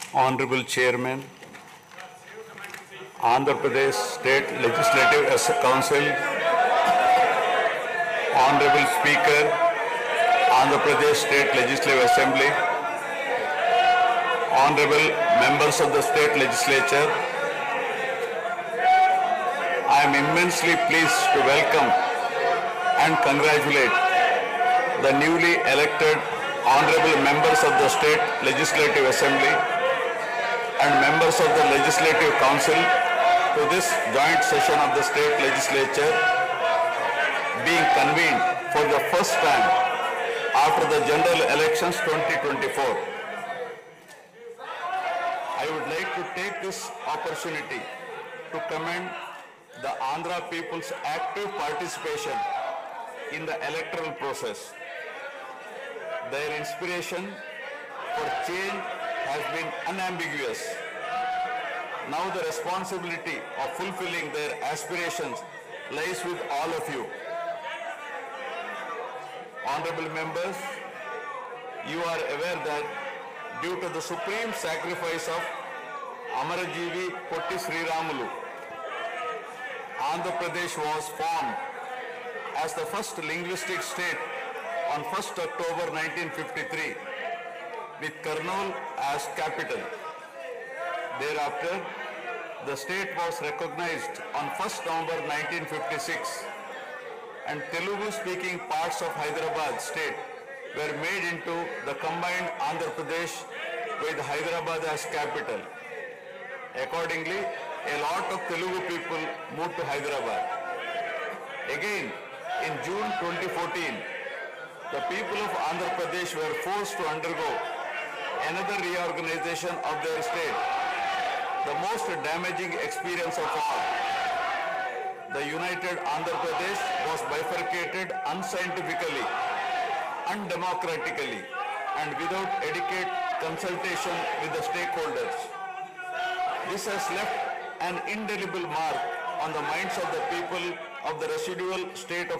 Honorable Chairman, Andhra Pradesh State Legislative Council, Honorable Speaker, Andhra Pradesh State Legislative Assembly, Honorable Members of the State Legislature, I am immensely pleased to welcome and congratulate the newly elected Honorable Members of the State Legislative Assembly and members of the Legislative Council to this joint session of the State Legislature being convened for the first time after the General Elections 2024. I would like to take this opportunity to commend the Andhra people's active participation in the electoral process. Their inspiration for change has been unambiguous. Now the responsibility of fulfilling their aspirations lies with all of you. Honorable members, you are aware that due to the supreme sacrifice of Amarajeevi Potti Sriramulu, Andhra Pradesh was formed as the first linguistic state on 1st October 1953 with Kurnool as capital. Thereafter, the state was recognized on 1st November 1956 and Telugu-speaking parts of Hyderabad state were made into the combined Andhra Pradesh with Hyderabad as capital. Accordingly, a lot of Telugu people moved to Hyderabad. Again, in June 2014, the people of Andhra Pradesh were forced to undergo another reorganization of their state, the most damaging experience of all. The united Andhra Pradesh was bifurcated unscientifically, undemocratically, and without adequate consultation with the stakeholders. This has left an indelible mark on the minds of the people of the residual state of